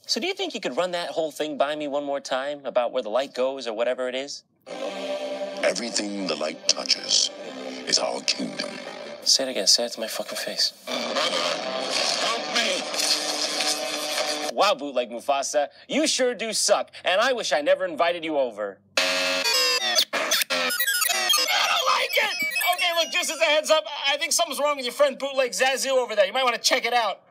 So do you think you could run that whole thing by me one more time about where the light goes or whatever it is? Everything the light touches is our kingdom. Say it again. Say it to my fucking face. Help me! Wow, Bootleg Mufasa, you sure do suck, and I wish I never invited you over. I don't like it! Okay, look, just as a heads up, I think something's wrong with your friend Bootleg Zazu over there. You might want to check it out.